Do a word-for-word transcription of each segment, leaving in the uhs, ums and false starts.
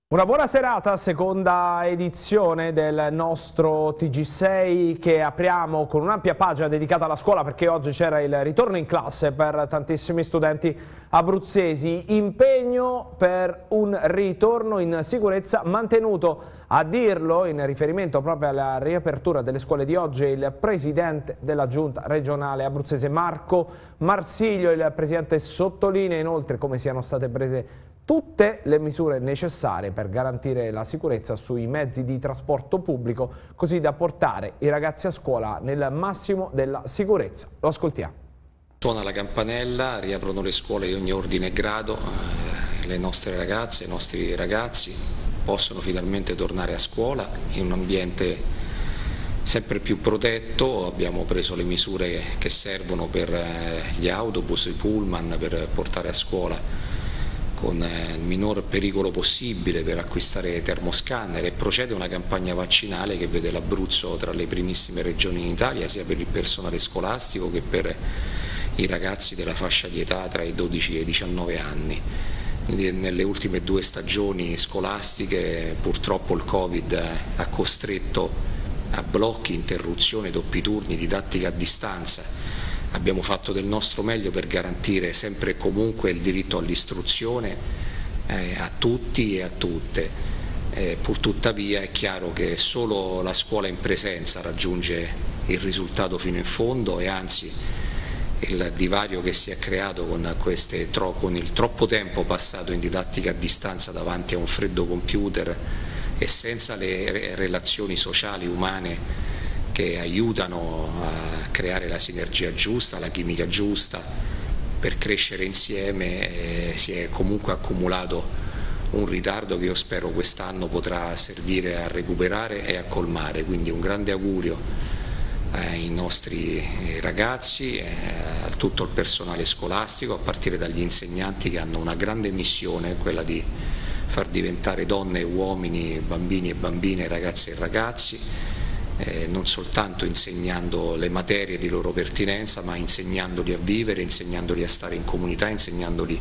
Una buona serata, seconda edizione del nostro T G sei che apriamo con un'ampia pagina dedicata alla scuola perché oggi c'era il ritorno in classe per tantissimi studenti abruzzesi, impegno per un ritorno in sicurezza mantenuto. A dirlo, in riferimento proprio alla riapertura delle scuole di oggi, il presidente della giunta regionale abruzzese Marco Marsiglio. Il presidente sottolinea inoltre come siano state prese tutte le misure necessarie per garantire la sicurezza sui mezzi di trasporto pubblico, così da portare i ragazzi a scuola nel massimo della sicurezza. Lo ascoltiamo. Suona la campanella, riaprono le scuole di ogni ordine e grado, eh, le nostre ragazze, i nostri ragazzi possono finalmente tornare a scuola in un ambiente sempre più protetto. Abbiamo preso le misure che servono per eh, gli autobus, i pullman, per portare a scuola con il minor pericolo possibile, per acquistare termoscanner, e procede una campagna vaccinale che vede l'Abruzzo tra le primissime regioni in Italia, sia per il personale scolastico che per i ragazzi della fascia di età tra i dodici e i diciannove anni. Quindi nelle ultime due stagioni scolastiche purtroppo il Covid ha costretto a blocchi, interruzioni, doppi turni, didattica a distanza. Abbiamo fatto del nostro meglio per garantire sempre e comunque il diritto all'istruzione eh, a tutti e a tutte. Eh, purtuttavia è chiaro che solo la scuola in presenza raggiunge il risultato fino in fondo, e anzi il divario che si è creato con, queste, con il troppo tempo passato in didattica a distanza davanti a un freddo computer e senza le relazioni sociali umane che aiutano a creare la sinergia giusta, la chimica giusta per crescere insieme, eh, si è comunque accumulato un ritardo che io spero quest'anno potrà servire a recuperare e a colmare. Quindi un grande augurio ai nostri ragazzi, eh, a tutto il personale scolastico, a partire dagli insegnanti che hanno una grande missione, quella di far diventare donne e uomini, bambini e bambine, ragazze e ragazzi, Eh, non soltanto insegnando le materie di loro pertinenza, ma insegnandoli a vivere, insegnandoli a stare in comunità, insegnandoli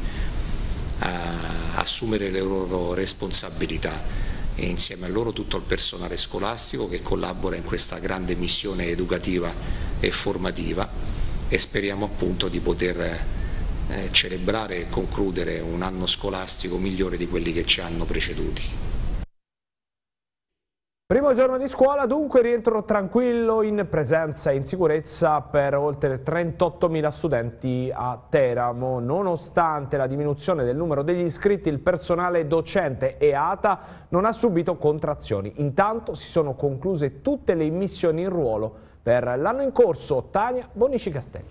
a assumere le loro responsabilità, e insieme a loro tutto il personale scolastico che collabora in questa grande missione educativa e formativa, e speriamo appunto di poter eh, celebrare e concludere un anno scolastico migliore di quelli che ci hanno preceduti. Primo giorno di scuola, dunque rientro tranquillo, in presenza e in sicurezza per oltre trentottomila studenti a Teramo. Nonostante la diminuzione del numero degli iscritti, il personale docente e A T A non ha subito contrazioni. Intanto si sono concluse tutte le immissioni in ruolo per l'anno in corso. Tania Bonici Castelli.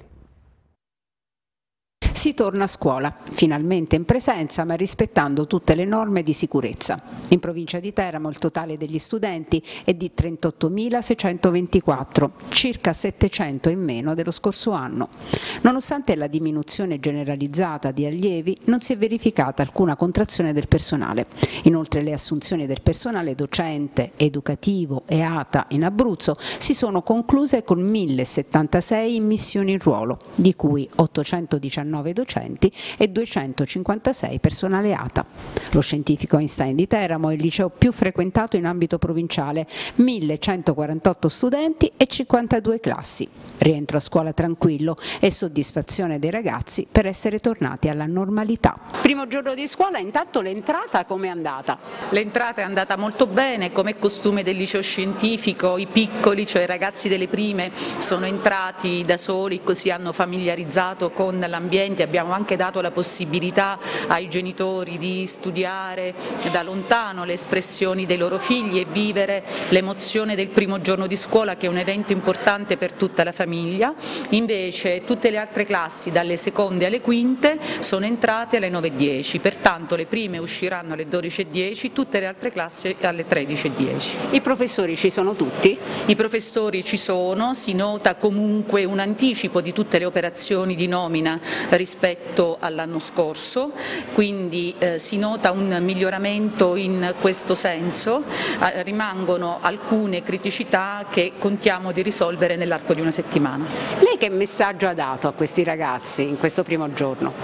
Si torna a scuola, finalmente in presenza ma rispettando tutte le norme di sicurezza. In provincia di Teramo il totale degli studenti è di trentottomila seicentoventiquattro, circa settecento in meno dello scorso anno. Nonostante la diminuzione generalizzata di allievi, non si è verificata alcuna contrazione del personale. Inoltre le assunzioni del personale docente, educativo e A T A in Abruzzo si sono concluse con millesettantasei immissioni in ruolo, di cui ottocentodiciannove docenti e duecentocinquantasei personale A T A. Lo Scientifico Einstein di Teramo è il liceo più frequentato in ambito provinciale, millecentoquarantotto studenti e cinquantadue classi. Rientro a scuola tranquillo e soddisfazione dei ragazzi per essere tornati alla normalità. Primo giorno di scuola, intanto l'entrata com'è andata? L'entrata è andata molto bene, come è costume del liceo scientifico. I piccoli, cioè i ragazzi delle prime, sono entrati da soli, così hanno familiarizzato con l'ambiente. Abbiamo anche dato la possibilità ai genitori di studiare da lontano le espressioni dei loro figli e vivere l'emozione del primo giorno di scuola, che è un evento importante per tutta la famiglia. Invece tutte le altre classi, dalle seconde alle quinte, sono entrate alle nove e dieci, pertanto le prime usciranno alle dodici e dieci, tutte le altre classi alle tredici e dieci. I professori ci sono tutti? I professori ci sono, si nota comunque un anticipo di tutte le operazioni di nomina rispetto all'anno scorso, quindi eh, si nota un miglioramento in questo senso. Eh, rimangono alcune criticità che contiamo di risolvere nell'arco di una settimana. Lei che messaggio ha dato a questi ragazzi in questo primo giorno?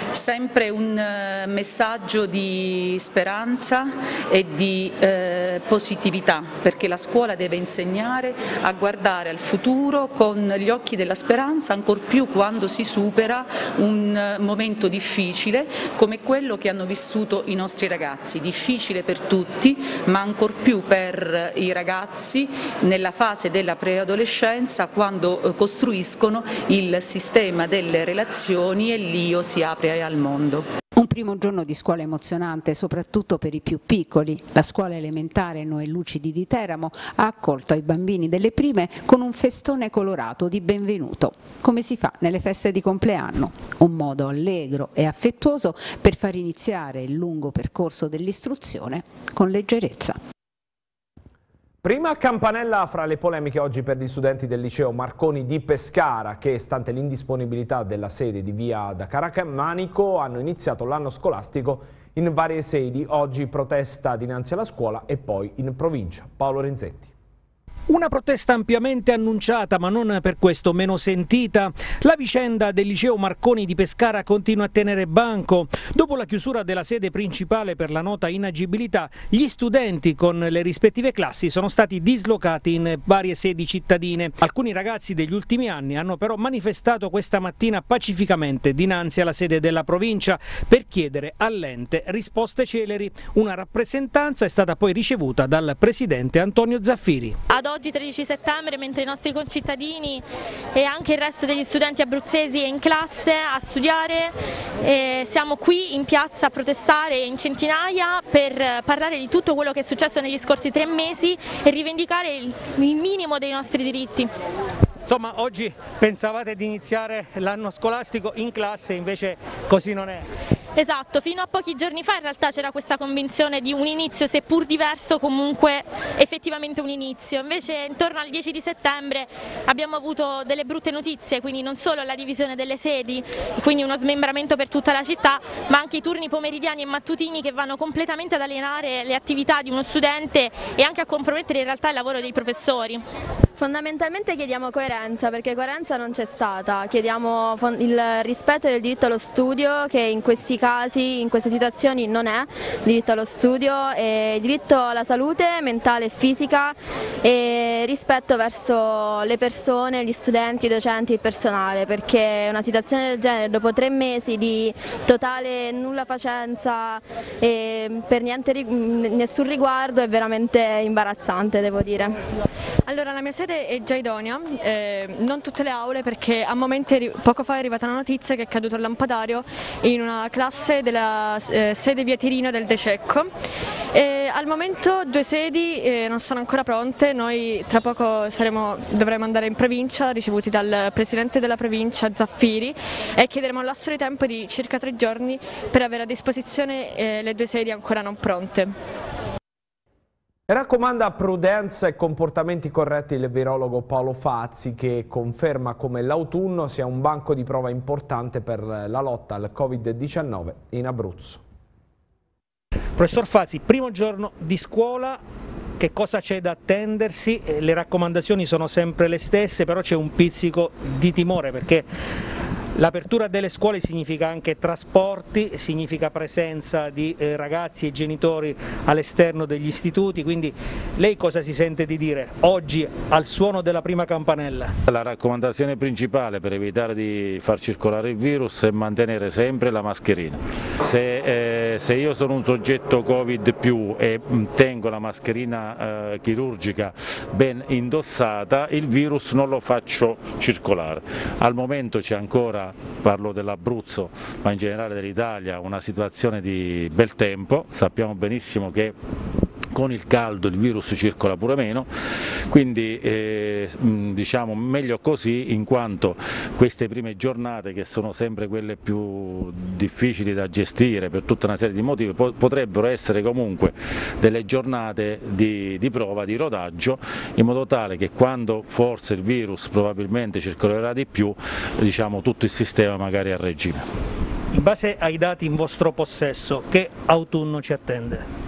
sempre un messaggio di speranza e di eh, positività, perché la scuola deve insegnare a guardare al futuro con gli occhi della speranza, ancor più quando si supera un momento difficile come quello che hanno vissuto i nostri ragazzi, difficile per tutti, ma ancor più per i ragazzi nella fase della preadolescenza, quando costruiscono il sistema delle relazioni e l'io si apre al mondo. Un primo giorno di scuola emozionante, soprattutto per i più piccoli. La scuola elementare Noè Lucidi di Teramo ha accolto i bambini delle prime con un festone colorato di benvenuto, come si fa nelle feste di compleanno. Un modo allegro e affettuoso per far iniziare il lungo percorso dell'istruzione con leggerezza. Prima campanella fra le polemiche oggi per gli studenti del liceo Marconi di Pescara che, stante l'indisponibilità della sede di via da Caracamanico, hanno iniziato l'anno scolastico in varie sedi. Oggi protesta dinanzi alla scuola e poi in provincia. Paolo Renzetti. Una protesta ampiamente annunciata, ma non per questo meno sentita. La vicenda del liceo Marconi di Pescara continua a tenere banco. Dopo la chiusura della sede principale per la nota inagibilità, gli studenti con le rispettive classi sono stati dislocati in varie sedi cittadine. Alcuni ragazzi degli ultimi anni hanno però manifestato questa mattina pacificamente dinanzi alla sede della provincia per chiedere all'ente risposte celeri. Una rappresentanza è stata poi ricevuta dal presidente Antonio Zaffiri. Ad oggi tredici settembre, mentre i nostri concittadini e anche il resto degli studenti abruzzesi è in classe a studiare, eh, siamo qui in piazza a protestare in centinaia per parlare di tutto quello che è successo negli scorsi tre mesi e rivendicare il, il minimo dei nostri diritti. Insomma, oggi pensavate di iniziare l'anno scolastico in classe, invece così non è. Esatto, fino a pochi giorni fa in realtà c'era questa convinzione di un inizio, seppur diverso, comunque effettivamente un inizio. Invece intorno al dieci di settembre abbiamo avuto delle brutte notizie, quindi non solo la divisione delle sedi, quindi uno smembramento per tutta la città, ma anche i turni pomeridiani e mattutini che vanno completamente ad alienare le attività di uno studente e anche a compromettere in realtà il lavoro dei professori. Fondamentalmente chiediamo coerenza, perché coerenza non c'è stata, chiediamo il rispetto del diritto allo studio, che in questi casi, in queste situazioni non è diritto allo studio, e diritto alla salute mentale e fisica e rispetto verso le persone, gli studenti, i docenti, il personale, perché una situazione del genere dopo tre mesi di totale nulla facenza e per niente, nessun riguardo è veramente imbarazzante, devo dire. Allora, la mia sede è già idonea, eh, non tutte le aule, perché a momenti, poco fa è arrivata una notizia che è caduto il lampadario in una classe della eh, sede via Tirino del De Cecco. E al momento due sedi eh, non sono ancora pronte, noi tra poco saremo, dovremo andare in provincia, ricevuti dal presidente della provincia Zaffiri, e chiederemo un lasso di tempo di circa tre giorni per avere a disposizione eh, le due sedi ancora non pronte. Raccomanda prudenza e comportamenti corretti il virologo Paolo Fazzi, che conferma come l'autunno sia un banco di prova importante per la lotta al Covid diciannove in Abruzzo. Professor Fazzi, primo giorno di scuola, che cosa c'è da attendersi? Le raccomandazioni sono sempre le stesse, però c'è un pizzico di timore, perché l'apertura delle scuole significa anche trasporti, significa presenza di eh, ragazzi e genitori all'esterno degli istituti, quindi lei cosa si sente di dire oggi al suono della prima campanella? La raccomandazione principale per evitare di far circolare il virus è mantenere sempre la mascherina. Se, eh, se io sono un soggetto Covid più e tengo la mascherina eh, chirurgica ben indossata, il virus non lo faccio circolare. Al momento c'è ancora, parlo dell'Abruzzo ma in generale dell'Italia, una situazione di bel tempo, sappiamo benissimo che con il caldo il virus circola pure meno, quindi eh, diciamo meglio così, in quanto queste prime giornate, che sono sempre quelle più difficili da gestire per tutta una serie di motivi, po potrebbero essere comunque delle giornate di, di prova, di rodaggio, in modo tale che quando forse il virus probabilmente circolerà di più, diciamo tutto il sistema magari è a regime. In base ai dati in vostro possesso, che autunno ci attende?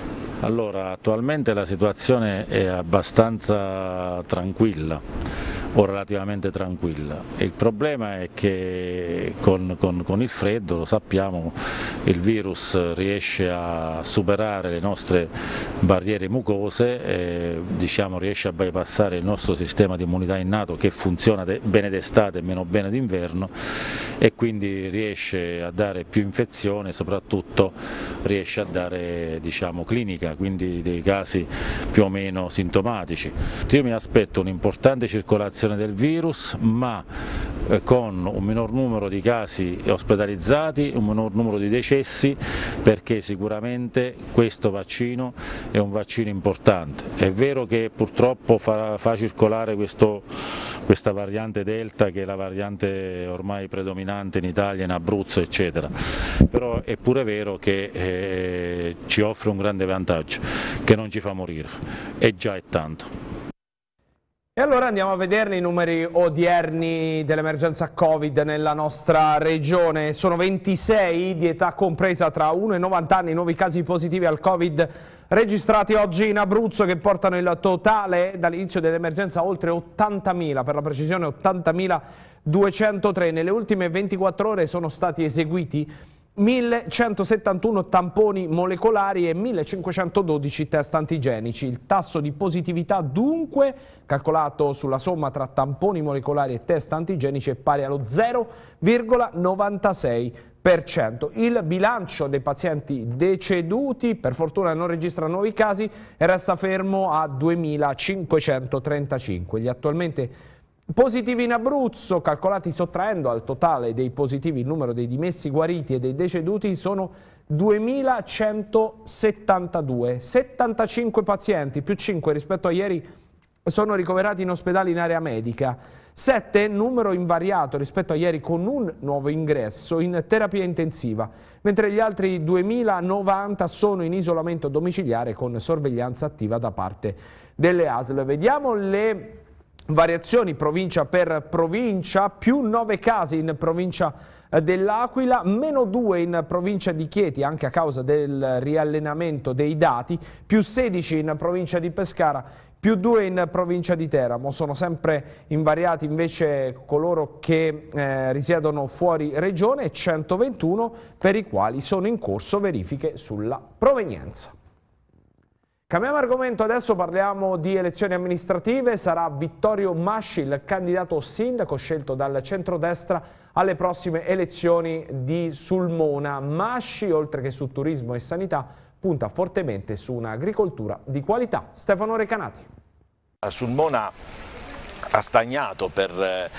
Allora, attualmente la situazione è abbastanza tranquilla, o relativamente tranquilla. Il problema è che con, con, con il freddo, lo sappiamo, il virus riesce a superare le nostre barriere mucose, e, diciamo, riesce a bypassare il nostro sistema di immunità innato che funziona bene d'estate e meno bene d'inverno, e quindi riesce a dare più infezione, soprattutto riesce a dare, diciamo, clinica, quindi dei casi più o meno sintomatici. Io mi aspetto un'importante circolazione del virus, ma eh, con un minor numero di casi ospedalizzati, un minor numero di decessi, perché sicuramente questo vaccino è un vaccino importante. È vero che purtroppo fa, fa circolare questo, questa variante Delta, che è la variante ormai predominante in Italia, in Abruzzo eccetera, però è pure vero che eh, ci offre un grande vantaggio, che non ci fa morire, e già è tanto. E allora andiamo a vedere i numeri odierni dell'emergenza Covid nella nostra regione. Sono ventisei di età compresa tra uno e novanta anni i nuovi casi positivi al Covid registrati oggi in Abruzzo, che portano il totale dall'inizio dell'emergenza oltre ottantamila, per la precisione ottantamiladuecentotre. Nelle ultime ventiquattro ore sono stati eseguiti millecentosettantuno tamponi molecolari e millecinquecentododici test antigenici. Il tasso di positività, dunque, calcolato sulla somma tra tamponi molecolari e test antigenici, è pari allo zero virgola novantasei per cento. Il bilancio dei pazienti deceduti, per fortuna, non registra nuovi casi e resta fermo a duemilacinquecentotrentacinque. Gli attualmente positivi in Abruzzo, calcolati sottraendo al totale dei positivi il numero dei dimessi guariti e dei deceduti, sono duemilacentosettantadue. settantacinque pazienti, più cinque rispetto a ieri, sono ricoverati in ospedale in area medica. sette, numero invariato rispetto a ieri, con un nuovo ingresso in terapia intensiva, mentre gli altri duemilanovanta sono in isolamento domiciliare con sorveglianza attiva da parte delle A S L. Vediamo le variazioni provincia per provincia: più nove casi in provincia dell'Aquila, meno due in provincia di Chieti, anche a causa del riallenamento dei dati, più sedici in provincia di Pescara, più due in provincia di Teramo. Sono sempre invariati invece coloro che eh, risiedono fuori regione, e centoventuno per i quali sono in corso verifiche sulla provenienza. Cambiamo argomento, adesso parliamo di elezioni amministrative. Sarà Vittorio Masci il candidato sindaco scelto dal centrodestra alle prossime elezioni di Sulmona. Masci, oltre che su turismo e sanità, punta fortemente su un'agricoltura di qualità. Stefano Recanati. A Sulmona ha stagnato per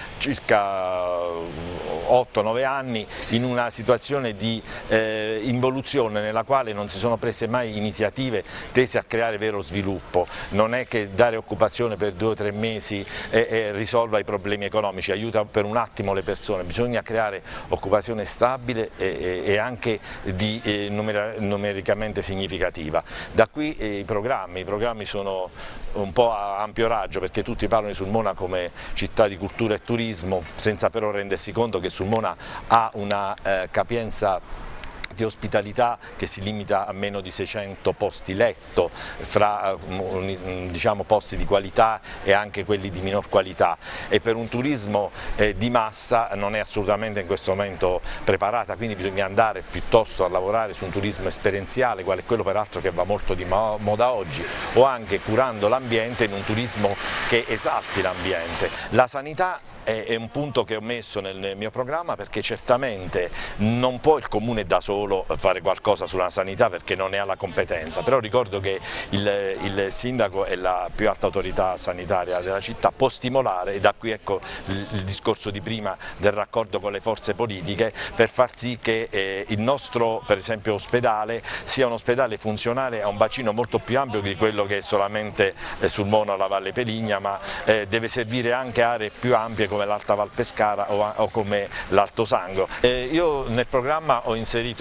circa otto nove anni in una situazione di eh, involuzione nella quale non si sono prese mai iniziative tese a creare vero sviluppo. Non è che dare occupazione per due o tre mesi e, e risolva i problemi economici, aiuta per un attimo le persone, bisogna creare occupazione stabile e, e anche di, eh, numer numericamente significativa. Da qui eh, i programmi, i programmi sono un po' a ampio raggio, perché tutti parlano di Sulmona come città di cultura e turismo, senza però rendersi conto che Sulmona ha una eh, capienza di ospitalità che si limita a meno di seicento posti letto, fra diciamo, posti di qualità e anche quelli di minor qualità, e per un turismo eh, di massa non è assolutamente in questo momento preparata, quindi bisogna andare piuttosto a lavorare su un turismo esperienziale, quale è quello peraltro che va molto di moda oggi, o anche curando l'ambiente in un turismo che esalti l'ambiente. La sanità è un punto che ho messo nel mio programma, perché certamente non può il Comune da solo fare qualcosa sulla sanità perché non ne ha la competenza, però ricordo che il, il sindaco è la più alta autorità sanitaria della città, può stimolare, e da qui ecco il, il discorso di prima del raccordo con le forze politiche, per far sì che eh, il nostro per esempio ospedale sia un ospedale funzionale a un bacino molto più ampio di quello che è solamente eh, Sulmona o la Valle Peligna, ma eh, deve servire anche aree più ampie come l'Alta Val Pescara o, o come l'Alto Sangro. Eh, io nel programma ho inserito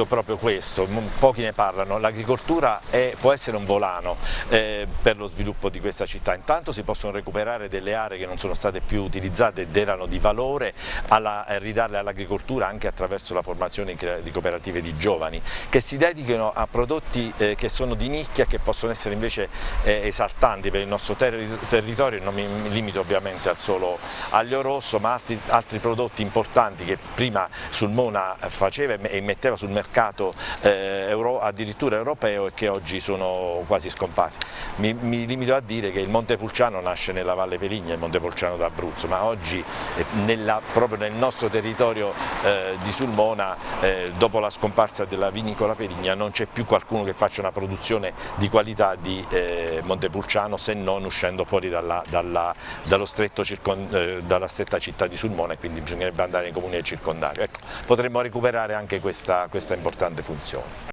proprio questo, pochi ne parlano, l'agricoltura può essere un volano eh, per lo sviluppo di questa città. Intanto si possono recuperare delle aree che non sono state più utilizzate ed erano di valore, alla, eh, ridarle all'agricoltura anche attraverso la formazione di cooperative di giovani che si dedichino a prodotti eh, che sono di nicchia e che possono essere invece eh, esaltanti per il nostro ter territorio. Non mi, mi limito ovviamente al solo aglio rosso, ma altri, altri prodotti importanti che prima Sulmona faceva e metteva sul mercato eh, euro, addirittura europeo, e che oggi sono quasi scomparsi. Mi, mi limito a dire che il Montepulciano nasce nella Valle Peligna, il Montepulciano d'Abruzzo, ma oggi eh, nella, proprio nel nostro territorio eh, di Sulmona, eh, dopo la scomparsa della vinicola Peligna, non c'è più qualcuno che faccia una produzione di qualità di eh, Montepulciano, se non uscendo fuori dalla, dalla, dallo stretto circon, eh, dalla stretta città di Sulmona, e quindi bisognerebbe andare nei comuni del circondario. Ecco, potremmo recuperare anche questa, questa importante funzione.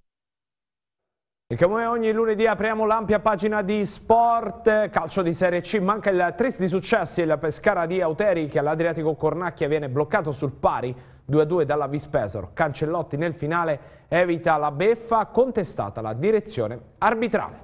E come ogni lunedì apriamo l'ampia pagina di sport, calcio di Serie C, manca il tris di successi, il Pescara di Auteri che all'Adriatico Cornacchia viene bloccato sul pari due a due dalla Vispesaro. Cancellotti nel finale evita la beffa, contestata la direzione arbitrale.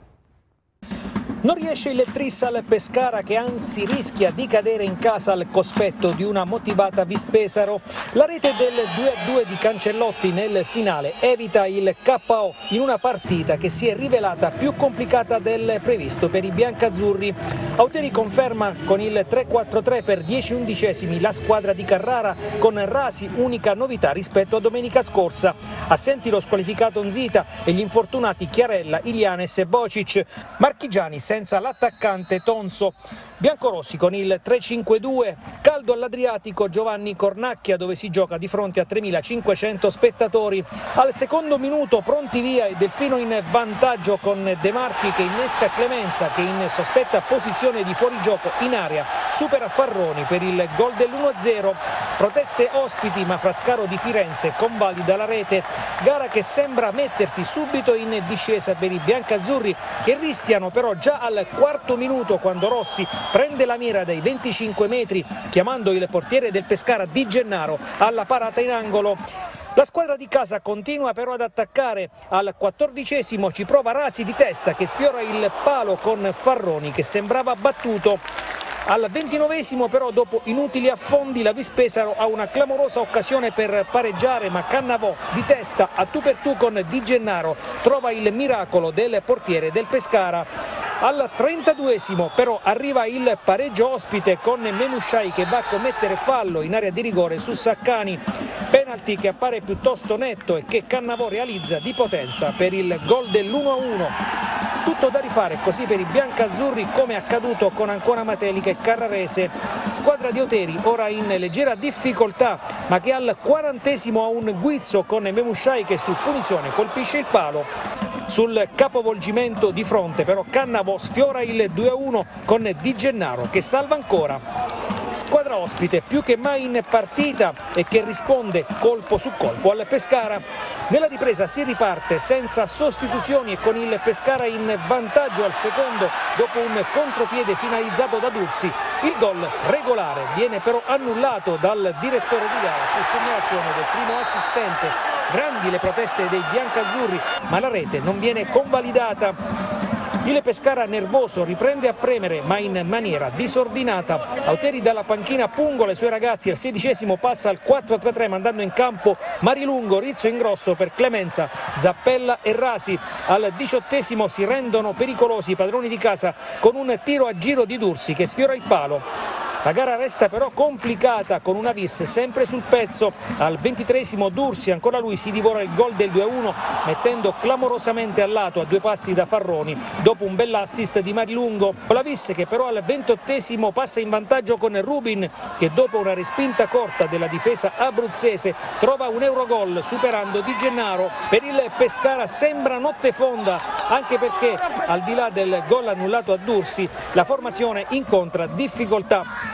Non riesce il tris al Pescara, che anzi rischia di cadere in casa al cospetto di una motivata Vispesaro. La rete del due a due di Cancellotti nel finale evita il K O in una partita che si è rivelata più complicata del previsto per i biancazzurri. Auteri conferma con il tre quattro tre per dieci undicesimi la squadra di Carrara, con Rasi unica novità rispetto a domenica scorsa. Assenti lo squalificato Nzita e gli infortunati Chiarella, Ilianes e Bocic. Marchigiani senza l'attaccante Tonso. Biancorossi con il tre cinque due, caldo all'Adriatico Giovanni Cornacchia, dove si gioca di fronte a tremilacinquecento spettatori. Al secondo minuto pronti via e Delfino in vantaggio con De Marchi che innesca Clemenza, che in sospetta posizione di fuorigioco in area supera Farroni per il gol dell'uno a zero. Proteste ospiti, ma Frascaro di Firenze convalida la rete. Gara che sembra mettersi subito in discesa per i biancazzurri, che rischiano però già al quarto minuto, quando Rossi prende la mira dai venticinque metri chiamando il portiere del Pescara Di Gennaro alla parata in angolo. La squadra di casa continua però ad attaccare. Al quattordicesimo ci prova Rasi di testa, che sfiora il palo con Farroni che sembrava battuto. Al ventinovesimo però, dopo inutili affondi, la Vispesaro ha una clamorosa occasione per pareggiare, ma Cannavò di testa a tu per tu con Di Gennaro trova il miracolo del portiere del Pescara. Al trentaduesimo però arriva il pareggio ospite con Memushai che va a commettere fallo in area di rigore su Saccani. Penalty che appare piuttosto netto e che Cannavò realizza di potenza per il gol dell'uno a uno. Tutto da rifare così per i biancazzurri, come accaduto con Ancona Matelica e Carrarese. Squadra di Auteri ora in leggera difficoltà, ma che al quarantesimo ha un guizzo con Memushai che su punizione colpisce il palo. Sul capovolgimento di fronte però Cannavò sfiora il due a uno con Di Gennaro che salva ancora. Squadra ospite più che mai in partita e che risponde colpo su colpo al Pescara. Nella ripresa si riparte senza sostituzioni e con il Pescara in vantaggio al secondo dopo un contropiede finalizzato da Dursi. Il gol regolare viene però annullato dal direttore di gara su segnalazione del primo assistente. Grandi le proteste dei biancazzurri, ma la rete non viene convalidata. Il Pescara nervoso riprende a premere, ma in maniera disordinata. Auteri dalla panchina pungola i suoi ragazzi, al sedicesimo passa al quattro tre tre mandando in campo Marilungo, Rizzo in grosso per Clemenza, Zappella e Rasi. Al diciottesimo si rendono pericolosi i padroni di casa con un tiro a giro di Dursi che sfiora il palo. La gara resta però complicata con una vis sempre sul pezzo. Al ventitreesimo Dursi, ancora lui, si divora il gol del due a uno mettendo clamorosamente al lato a due passi da Farroni dopo un bell'assist di Marilungo. La vis che però al ventottesimo passa in vantaggio con Rubin che dopo una respinta corta della difesa abruzzese trova un eurogol superando Di Gennaro. Per il Pescara sembra notte fonda, anche perché al di là del gol annullato a Dursi la formazione incontra difficoltà.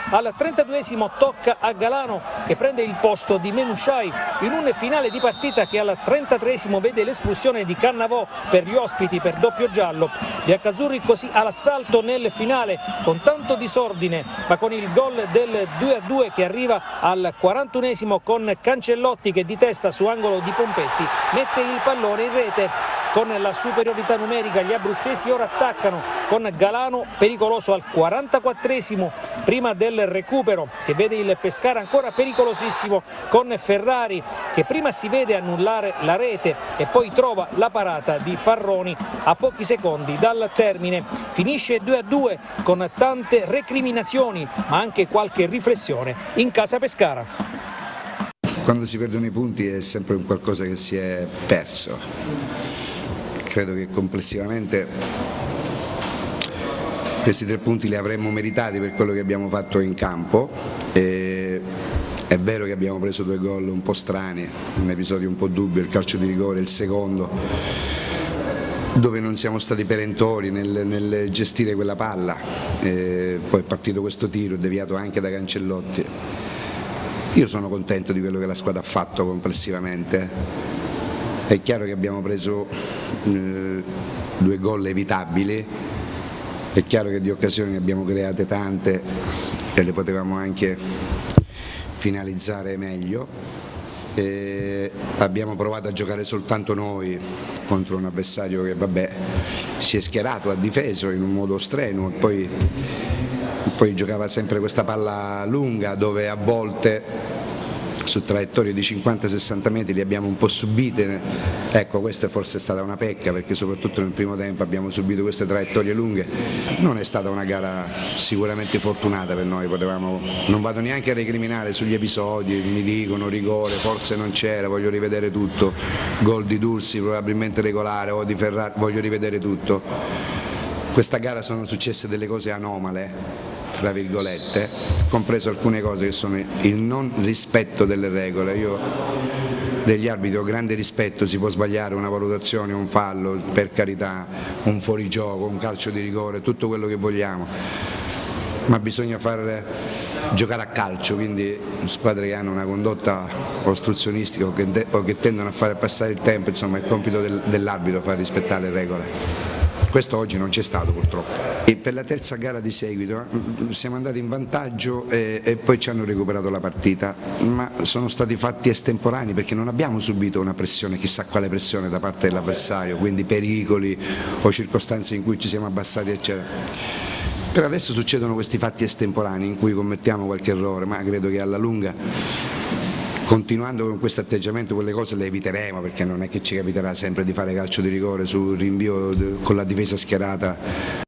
Al trentaduesimo tocca a Galano, che prende il posto di Menushai in un finale di partita che al trentatreesimo vede l'espulsione di Cannavò per gli ospiti per doppio giallo. Biancazzurri così all'assalto nel finale con tanto disordine, ma con il gol del due a due che arriva al quarantunesimo con Cancellotti che di testa su angolo di Pompetti mette il pallone in rete. Con la superiorità numerica gli abruzzesi ora attaccano con Galano pericoloso al quarantaquattresimo prima del recupero, che vede il Pescara ancora pericolosissimo con Ferrari che prima si vede annullare la rete e poi trova la parata di Farroni a pochi secondi dal termine. Finisce due a due con tante recriminazioni ma anche qualche riflessione in casa Pescara. Quando si perdono i punti è sempre un qualcosa che si è perso. Credo che complessivamente questi tre punti li avremmo meritati per quello che abbiamo fatto in campo. E è vero che abbiamo preso due gol un po' strani, un episodio un po' dubbio, il calcio di rigore, il secondo, dove non siamo stati perentori nel, nel gestire quella palla. E poi è partito questo tiro deviato anche da Cancellotti. Io sono contento di quello che la squadra ha fatto complessivamente. È chiaro che abbiamo preso eh, due gol evitabili, è chiaro che di occasioni ne abbiamo create tante e le potevamo anche finalizzare meglio. E abbiamo provato a giocare soltanto noi contro un avversario che vabbè, si è schierato, ha difeso in un modo strenuo, poi, poi giocava sempre questa palla lunga dove a volte su traiettorie di cinquanta sessanta metri li abbiamo un po' subite. Ecco, questa forse è stata una pecca perché soprattutto nel primo tempo abbiamo subito queste traiettorie lunghe. Non è stata una gara sicuramente fortunata per noi, potevamo, non vado neanche a recriminare sugli episodi, mi dicono rigore, forse non c'era, voglio rivedere tutto, gol di Dursi probabilmente regolare o di Ferrari, voglio rivedere tutto. Questa gara sono successe delle cose anomale, tra virgolette, compreso alcune cose che sono il non rispetto delle regole. Io degli arbitri ho grande rispetto, si può sbagliare una valutazione, un fallo, per carità, un fuorigioco, un calcio di rigore, tutto quello che vogliamo, ma bisogna far giocare a calcio, quindi squadre che hanno una condotta ostruzionistica o che, o che tendono a fare passare il tempo, insomma è il compito del, dell'arbitro far rispettare le regole. Questo oggi non c'è stato purtroppo. E per la terza gara di seguito siamo andati in vantaggio e, e poi ci hanno recuperato la partita, ma sono stati fatti estemporanei perché non abbiamo subito una pressione, chissà quale pressione da parte dell'avversario, quindi pericoli o circostanze in cui ci siamo abbassati eccetera. Per adesso succedono questi fatti estemporanei in cui commettiamo qualche errore, ma credo che alla lunga, continuando con questo atteggiamento, quelle cose le eviteremo perché non è che ci capiterà sempre di fare calcio di rigore sul rinvio con la difesa schierata.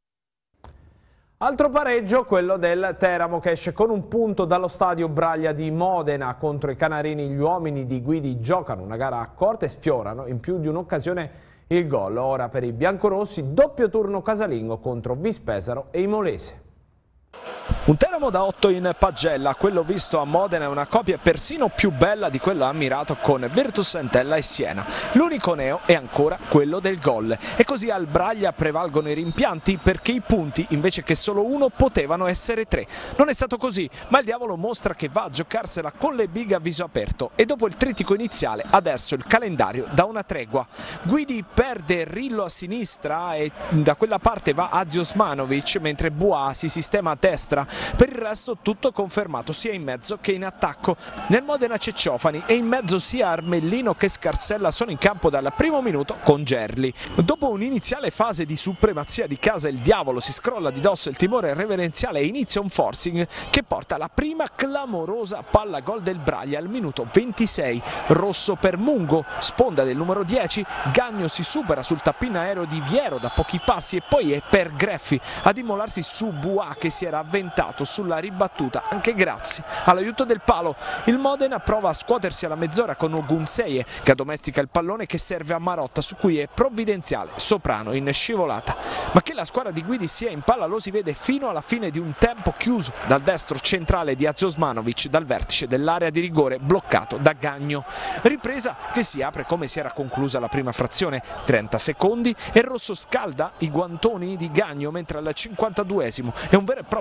Altro pareggio, quello del Teramo che esce con un punto dallo stadio Braglia di Modena contro i Canarini. Gli uomini di Guidi giocano una gara accorta e sfiorano in più di un'occasione il gol. Ora per i biancorossi doppio turno casalingo contro Vispesaro e Imolese. Un Teramo da otto in pagella, quello visto a Modena è una copia persino più bella di quello ammirato con Virtus Entella e Siena. L'unico neo è ancora quello del gol e così al Braglia prevalgono i rimpianti perché i punti invece che solo uno potevano essere tre. Non è stato così, ma il diavolo mostra che va a giocarsela con le big a viso aperto e dopo il trittico iniziale adesso il calendario dà una tregua. Guidi perde Rillo a sinistra e da quella parte va Azio Osmanovic mentre Boa si sistema a destra. Per il resto tutto confermato sia in mezzo che in attacco. Nel Modena c'è Ciofani e in mezzo sia Armellino che Scarsella sono in campo dal primo minuto con Gerli. Dopo un'iniziale fase di supremazia di casa il diavolo si scrolla di dosso il timore reverenziale e inizia un forcing che porta alla prima clamorosa palla gol del Braglia al minuto ventisei. Rosso per Mungo, sponda del numero dieci, Gagno si supera sul tappino aereo di Viero da pochi passi e poi è per Greffi ad immolarsi su Boa che si era avventato sulla ribattuta anche grazie all'aiuto del palo. Il Modena prova a scuotersi alla mezz'ora con Ogunseie che addomestica il pallone che serve a Marotta su cui è provvidenziale Soprano in scivolata. Ma che la squadra di Guidi sia in palla lo si vede fino alla fine di un tempo chiuso dal destro centrale di Azio Osmanovic dal vertice dell'area di rigore bloccato da Gagno. Ripresa che si apre come si era conclusa la prima frazione, trenta secondi e Rosso scalda i guantoni di Gagno mentre al cinquantaduesimo è un vero e proprio forcing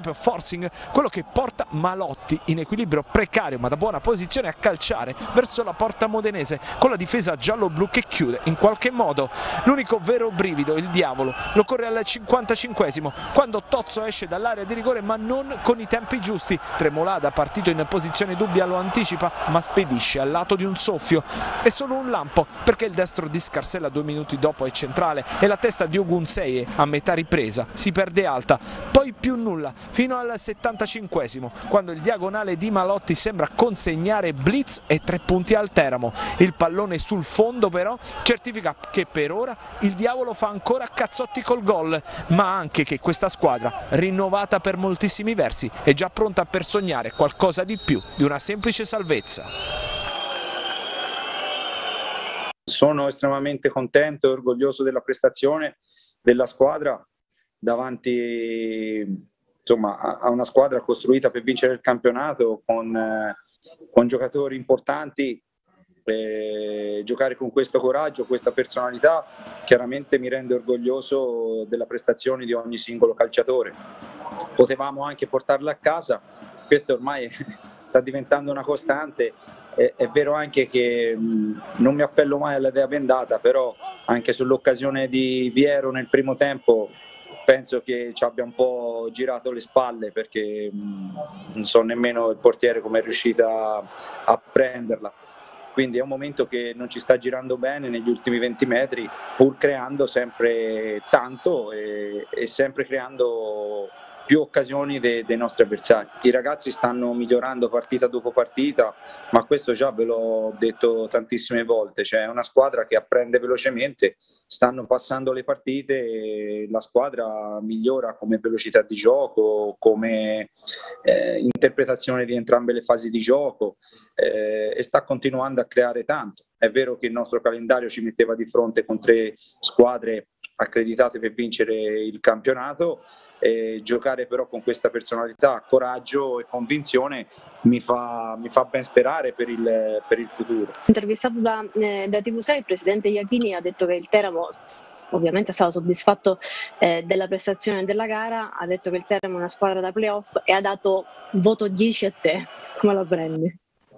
forcing, quello che porta Malotti in equilibrio precario ma da buona posizione a calciare verso la porta modenese con la difesa giallo-blu che chiude in qualche modo. L'unico vero brivido, il diavolo, lo corre al cinquantacinquesimo quando Tozzo esce dall'area di rigore ma non con i tempi giusti. Tremolada, partito in posizione dubbia, lo anticipa ma spedisce al lato di un soffio. È solo un lampo perché il destro di Scarsella due minuti dopo è centrale e la testa di Ogunseye a metà ripresa si perde alta. Poi più nulla fino al settantacinquesimo quando il diagonale di Malotti sembra consegnare blitz e tre punti al Teramo. Il pallone sul fondo però certifica che per ora il diavolo fa ancora cazzotti col gol, ma anche che questa squadra, rinnovata per moltissimi versi, è già pronta per sognare qualcosa di più di una semplice salvezza. Sono estremamente contento e orgoglioso della prestazione della squadra davanti, insomma, a una squadra costruita per vincere il campionato con, eh, con giocatori importanti. Eh, giocare con questo coraggio, questa personalità chiaramente mi rende orgoglioso della prestazione di ogni singolo calciatore. Potevamo anche portarla a casa, questo ormai sta diventando una costante. È, è vero anche che mh, non mi appello mai all'idea bendata, però anche sull'occasione di Viero nel primo tempo penso che ci abbia un po' girato le spalle, perché mh, non so nemmeno il portiere come è riuscita a prenderla. Quindi è un momento che non ci sta girando bene negli ultimi venti metri, pur creando sempre tanto e, e sempre creando più occasioni dei, dei nostri avversari. I ragazzi stanno migliorando partita dopo partita, ma questo già ve l'ho detto tantissime volte, cioè è una squadra che apprende velocemente, stanno passando le partite e la squadra migliora come velocità di gioco, come eh, interpretazione di entrambe le fasi di gioco eh, e sta continuando a creare tanto. È vero che il nostro calendario ci metteva di fronte con tre squadre accreditate per vincere il campionato. E giocare però con questa personalità, coraggio e convinzione mi fa, mi fa ben sperare per il, per il futuro. Intervistato da, eh, da T V sei, il presidente Iachini ha detto che il Teramo ovviamente è stato soddisfatto eh, della prestazione della gara, ha detto che il Teramo è una squadra da playoff e ha dato voto dieci a te. Come la prendi?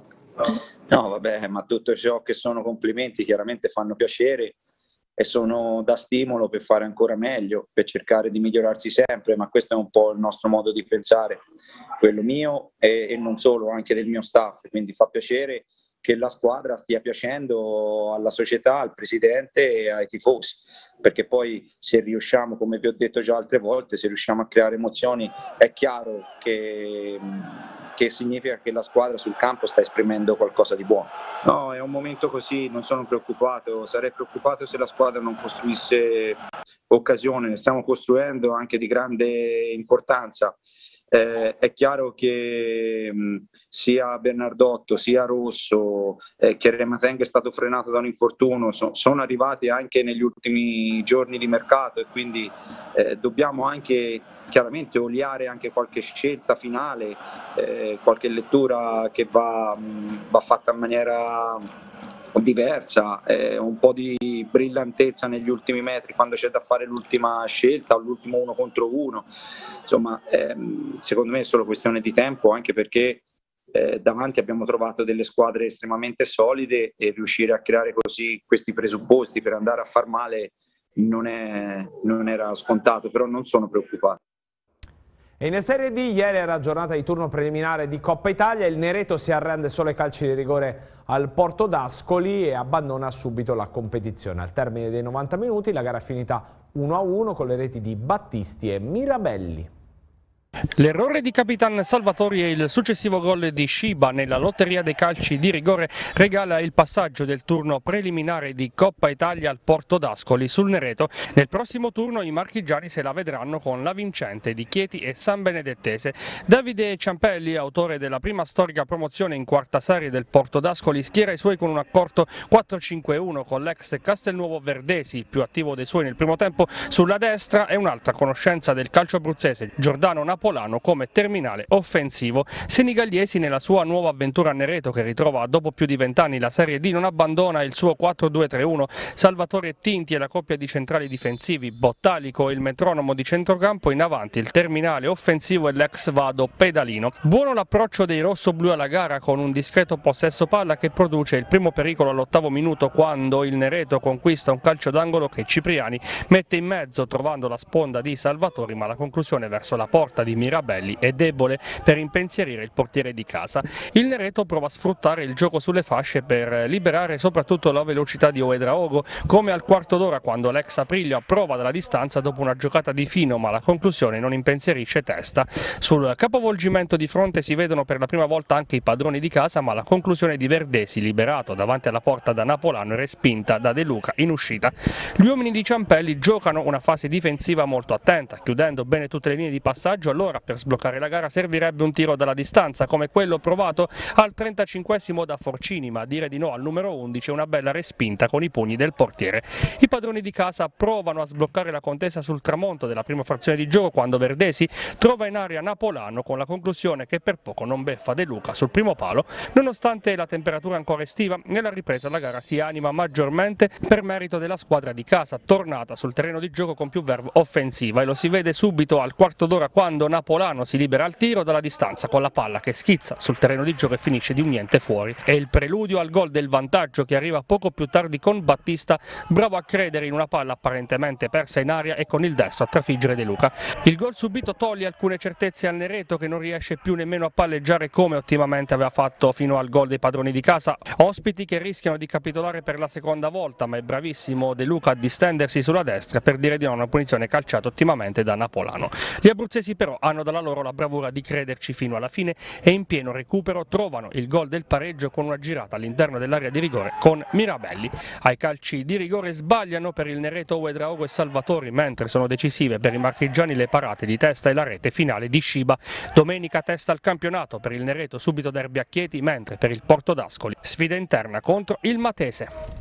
No, vabbè, ma tutto ciò che sono complimenti chiaramente fanno piacere e sono da stimolo per fare ancora meglio, per cercare di migliorarsi sempre, ma questo è un po' il nostro modo di pensare, quello mio e, e non solo, anche del mio staff, quindi fa piacere che la squadra stia piacendo alla società, al presidente e ai tifosi, perché poi se riusciamo, come vi ho detto già altre volte, se riusciamo a creare emozioni, è chiaro che, che significa che la squadra sul campo sta esprimendo qualcosa di buono. No, è un momento così, non sono preoccupato, sarei preoccupato se la squadra non costruisse occasione, ne stiamo costruendo anche di grande importanza. Eh, è chiaro che mh, sia Bernardotto sia Rosso eh, che Remateng è stato frenato da un infortunio, so, sono arrivati anche negli ultimi giorni di mercato e quindi eh, dobbiamo anche chiaramente oliare anche qualche scelta finale, eh, qualche lettura che va, mh, va fatta in maniera diversa, eh, un po' di brillantezza negli ultimi metri quando c'è da fare l'ultima scelta o l'ultimo uno contro uno, insomma ehm, secondo me è solo questione di tempo, anche perché eh, davanti abbiamo trovato delle squadre estremamente solide e riuscire a creare così questi presupposti per andare a far male non, è, non era scontato, però non sono preoccupato. E in Serie D ieri era giornata di turno preliminare di Coppa Italia, il Nereto si arrende solo ai calci di rigore al Porto d'Ascoli e abbandona subito la competizione. Al termine dei novanta minuti la gara è finita uno a uno con le reti di Battisti e Mirabelli. L'errore di Capitan Salvatori e il successivo gol di Shiba nella lotteria dei calci di rigore regala il passaggio del turno preliminare di Coppa Italia al Porto d'Ascoli sul Nereto. Nel prossimo turno i marchigiani se la vedranno con la vincente di Chieti e San Benedettese. Davide Ciampelli, autore della prima storica promozione in quarta serie del Porto d'Ascoli, schiera i suoi con un accorto quattro cinque uno con l'ex Castelnuovo Verdesi, più attivo dei suoi nel primo tempo, sulla destra, e un'altra conoscenza del calcio abruzzese, Giordano Napoli, Napolano come terminale offensivo. Senigalliesi nella sua nuova avventura a Nereto, che ritrova dopo più di vent'anni la Serie D, non abbandona il suo quattro due tre uno. Salvatore e Tinti e la coppia di centrali difensivi, Bottalico e il metronomo di centrocampo, in avanti il terminale offensivo e l'ex vado Pedalino. Buono l'approccio dei rossoblù alla gara, con un discreto possesso palla che produce il primo pericolo all'ottavo minuto, quando il Nereto conquista un calcio d'angolo che Cipriani mette in mezzo trovando la sponda di Salvatori, ma la conclusione verso la porta di Mirabelli è debole per impensierire il portiere di casa. Il Nereto prova a sfruttare il gioco sulle fasce per liberare soprattutto la velocità di Ouedraogo, come al quarto d'ora, quando l'ex Aprilia prova dalla distanza dopo una giocata di fino, ma la conclusione non impensierisce Testa. Sul capovolgimento di fronte si vedono per la prima volta anche i padroni di casa, ma la conclusione di Verdesi, liberato davanti alla porta da Napolano, è respinta da De Luca in uscita. Gli uomini di Ciampelli giocano una fase difensiva molto attenta, chiudendo bene tutte le linee di passaggio. Allora per sbloccare la gara servirebbe un tiro dalla distanza, come quello provato al trentacinquesimo da Forcini, ma a dire di no al numero undici è una bella respinta con i pugni del portiere. I padroni di casa provano a sbloccare la contesa sul tramonto della prima frazione di gioco, quando Verdesi trova in aria Napolano, con la conclusione che per poco non beffa De Luca sul primo palo. Nonostante la temperatura ancora estiva, nella ripresa la gara si anima maggiormente per merito della squadra di casa, tornata sul terreno di gioco con più verve offensiva, e lo si vede subito al quarto d'ora, quando Napolano si libera al tiro dalla distanza con la palla che schizza sul terreno di gioco e finisce di un niente fuori. È il preludio al gol del vantaggio, che arriva poco più tardi con Battista, bravo a credere in una palla apparentemente persa in aria e con il destro a trafiggere De Luca. Il gol subito toglie alcune certezze al Nereto, che non riesce più nemmeno a palleggiare come ottimamente aveva fatto fino al gol dei padroni di casa, ospiti che rischiano di capitolare per la seconda volta, ma è bravissimo De Luca a distendersi sulla destra per dire di no a una punizione calciata ottimamente da Napolano. Gli abruzzesi però hanno dalla loro la bravura di crederci fino alla fine e in pieno recupero trovano il gol del pareggio con una girata all'interno dell'area di rigore con Mirabelli. Ai calci di rigore sbagliano per il Nereto Ouedraogo e Salvatori, mentre sono decisive per i marchigiani le parate di Testa e la rete finale di Sciba. Domenica Testa al campionato per il Nereto, subito derby a Chieti, mentre per il Porto d'Ascoli sfida interna contro il Matese.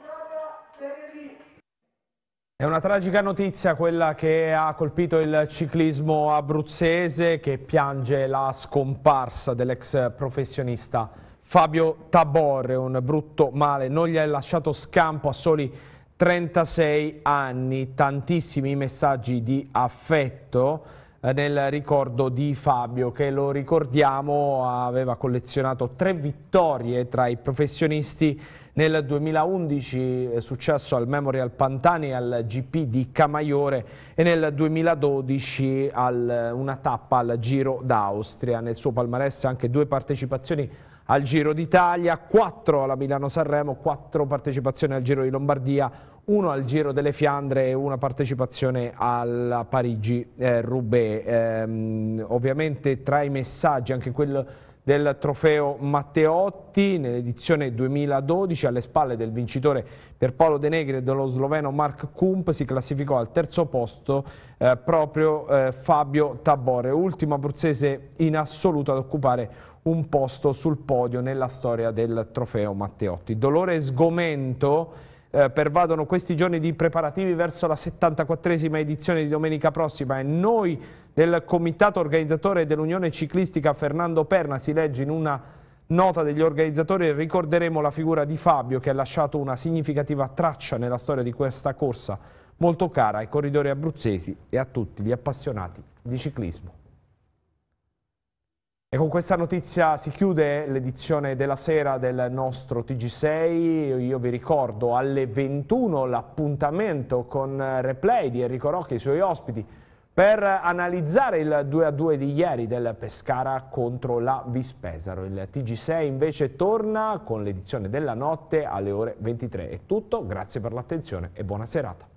È una tragica notizia quella che ha colpito il ciclismo abruzzese, che piange la scomparsa dell'ex professionista Fabio Taborre. Un brutto male non gli ha lasciato scampo a soli trentasei anni. Tantissimi messaggi di affetto nel ricordo di Fabio, che, lo ricordiamo, aveva collezionato tre vittorie tra i professionisti nel duemilaundici, successo al Memorial Pantani e al G P di Camaiore, e nel duemiladodici al, una tappa al Giro d'Austria. Nel suo palmarès anche due partecipazioni al Giro d'Italia, quattro alla Milano-Sanremo, quattro partecipazioni al Giro di Lombardia, uno al Giro delle Fiandre e una partecipazione alla Parigi-Roubaix. Ehm, ovviamente tra i messaggi anche quello del trofeo Matteotti nell'edizione duemiladodici, alle spalle del vincitore Pierpaolo De Negri e dello sloveno Mark Kump, si classificò al terzo posto eh, proprio eh, Fabio Taborre, ultimo abruzzese in assoluto ad occupare un posto sul podio nella storia del trofeo Matteotti. Dolore e sgomento eh, pervadono questi giorni di preparativi verso la settantaquattresima edizione di domenica prossima, e noi del comitato organizzatore dell'Unione Ciclistica Fernando Perna, si legge in una nota degli organizzatori, ricorderemo la figura di Fabio, che ha lasciato una significativa traccia nella storia di questa corsa molto cara ai corridori abruzzesi e a tutti gli appassionati di ciclismo. E con questa notizia si chiude l'edizione della sera del nostro T G sei. Io vi ricordo alle ventuno l'appuntamento con replay di Enrico Rocchi e i suoi ospiti per analizzare il due a due di ieri del Pescara contro la Vispesaro. Il T G sei invece torna con l'edizione della notte alle ore ventitré. È tutto, grazie per l'attenzione e buona serata.